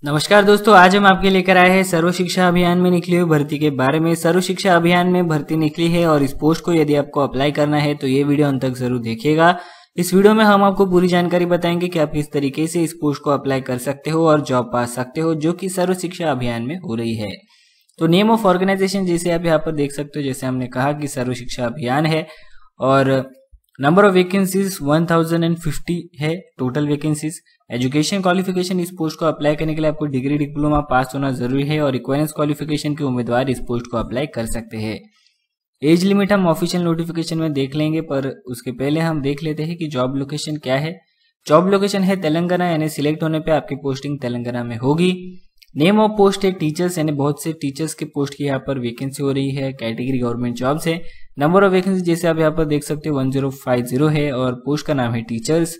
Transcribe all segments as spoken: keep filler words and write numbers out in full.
नमस्कार दोस्तों, आज हम आपके लेकर आए हैं सर्व शिक्षा अभियान में निकली हुई भर्ती के बारे में। सर्व शिक्षा अभियान में भर्ती निकली है और इस पोस्ट को यदि आपको अप्लाई करना है तो ये वीडियो अंत तक जरूर देखिएगा। इस वीडियो में हम आपको पूरी जानकारी बताएंगे कि आप किस तरीके से इस पोस्ट को अप्लाई कर सकते हो और जॉब पा सकते हो, जो कि सर्व शिक्षा अभियान में हो रही है। तो नेम ऑफ ऑर्गेनाइजेशन जैसे आप यहाँ पर देख सकते हो, जैसे हमने कहा कि सर्व शिक्षा अभियान है और number of vacancies one thousand fifty है टोटल वैकेंसीज। एजुकेशन क्वालिफिकेशन, इस पोस्ट को अप्लाई करने के लिए आपको डिग्री डिप्लोमा पास होना जरूरी है और इक्विवेलेंस क्वालिफिकेशन के उम्मीदवार इस पोस्ट को अप्लाई कर सकते हैं। एज लिमिट हम ऑफिशियल नोटिफिकेशन में देख लेंगे, पर उसके पहले हम देख लेते हैं कि जॉब लोकेशन क्या है। जॉब लोकेशन है तेलंगाना, यानी सिलेक्ट होने पे आपकी पोस्टिंग तेलंगाना में होगी। नेम ऑफ पोस्ट है टीचर्स, यानी बहुत से टीचर्स के पोस्ट की यहाँ पर वैकेंसी हो रही है। कैटेगरी गवर्नमेंट जॉब्स है। नंबर ऑफ वैकेंसी जैसे आप यहाँ पर देख सकते हो वन जीरो फाइव जीरो है और पोस्ट का नाम है टीचर्स।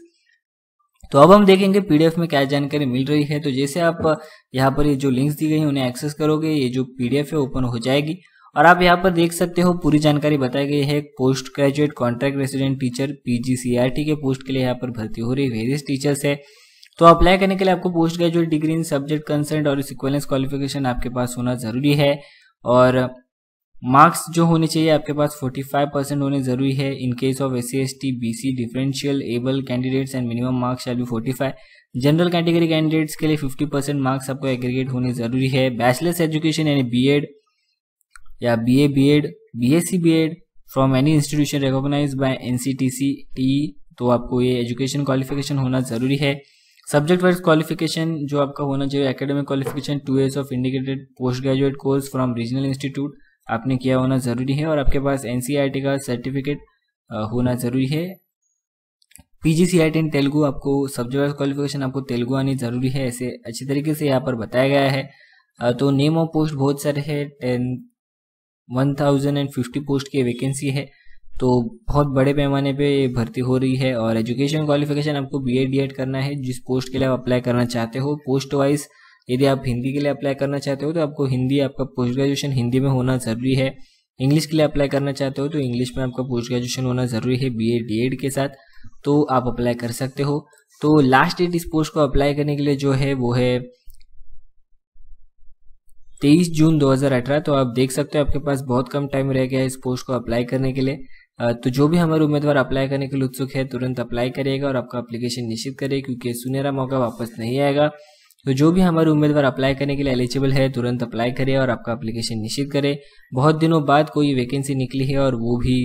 तो अब हम देखेंगे पीडीएफ में क्या जानकारी मिल रही है। तो जैसे आप यहाँ पर ये जो लिंक्स दी गई हैं उन्हें एक्सेस करोगे, ये जो पीडीएफ है ओपन हो जाएगी और आप यहाँ पर देख सकते हो पूरी जानकारी बताई गई है। Post graduate contract resident teacher PGCRT के पोस्ट के लिए यहाँ पर भर्ती हो रही है, वेरियस टीचर्स है। तो अप्लाई करने के लिए आपको post graduate degree in subject concern और इक्विवेलेंस क्वालिफिकेशन आपके पास होना जरूरी है और मार्क्स जो होने चाहिए आपके पास पैंतालीस परसेंट होने जरूरी है। In case of S C S T B C differential able candidates and minimum marks shall be पैंतालीस। जनरल कैटेगरी कैंडिडेट्स के लिए पचास परसेंट मार्क्स आपको एग्रीगेट होने जरूरी है। बैचलर्स एजुकेशन यानी बीएड या BA BEd BSc BEd from any institution recognised by NCTC T, तो आपको ये एजुकेशन क्वालिफिकेशन होना जरूरी है। सब्जेक्ट वाइज क्वालिफिकेशन जो आपका होना चाहिए, academic qualification two years of indicated post graduate course from regional institute आपने किया होना जरूरी है और आपके पास एनसीईआरटी का सर्टिफिकेट होना जरूरी है। पीजीसीआरटी इन तेलुगु, आपको सब्जेक्ट वाइज क्वालिफिकेशन आपको तेलुगु आनी जरूरी है, ऐसे अच्छी तरीके से यहाँ पर बताया गया है। तो नेम ऑफ पोस्ट बहुत सारे है, ten one thousand and fifty post की वैकेंसी है, तो बहुत बड़े पैमाने पे भर्ती हो रही है। और एजुकेशन क्वालिफिकेशन आपको बीएड डीएड करना है जिस पोस्ट के लिए आप अप्लाई करना चाहते हो। पोस्ट वाइज यदि आप हिंदी के लिए अप्लाई करना चाहते हो तो आपको हिंदी, आपका पोस्ट ग्रेजुएशन हिंदी में होना जरूरी है। इंग्लिश के लिए अप्लाई करना चाहते हो तो इंग्लिश में आपका पोस्ट ग्रेजुएशन होना जरूरी है बीएड डीएड के साथ, तो आप अप्लाई कर सकते हो। तो लास्ट डेट इस पोस्ट को अप्लाई करने के लिए जो है वो है तेईस जून दो हज़ार अठारह। तो आप देख सकते हो आपके पास बहुत कम टाइम रह गया है इस पोस्ट को अप्लाई करने के लिए। तो जो भी हमारे उम्मीदवार अप्लाई करने के लिए उत्सुक है तुरंत अप्लाई करेगा और आपका एप्लीकेशन निश्चित करे, क्योंकि सुनहरा मौका वापस नहीं आएगा। तो जो भी हमारे उम्मीदवार अप्लाई करने के लिए एलिजिबल है तुरंत अप्लाई करे और आपका एप्लीकेशन निश्चित करे। बहुत दिनों बाद कोई वैकेंसी निकली है और वो भी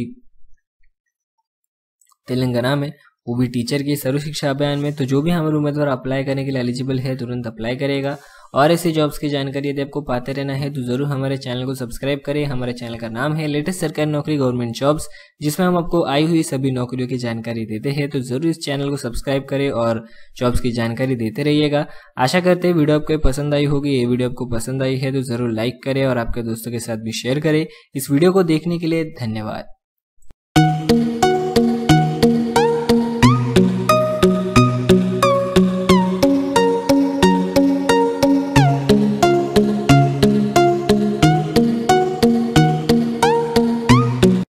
तेलंगाना में, वो भी टीचर के सर्व शिक्षा अभियान में। तो जो भी हमारे उम्मीदवार अप्लाई करने के लिए एलिजिबल है तुरंत अप्लाई करेगा। और ऐसे जॉब्स की जानकारी यदि आपको पाते रहना है तो जरूर हमारे चैनल को सब्सक्राइब करें। हमारे चैनल का नाम है लेटेस्ट सरकारी नौकरी गवर्नमेंट जॉब्स, जिसमें हम आपको आई हुई सभी नौकरियों की जानकारी देते हैं। तो जरूर इस चैनल को सब्सक्राइब करें और जॉब्स की जानकारी देते रहिएगा। आशा करते हैं वीडियो आपको पसंद आई होगी। ये वीडियो आपको पसंद आई है तो जरूर लाइक करें और आपके दोस्तों के साथ भी शेयर करें। इस वीडियो को देखने के लिए धन्यवाद।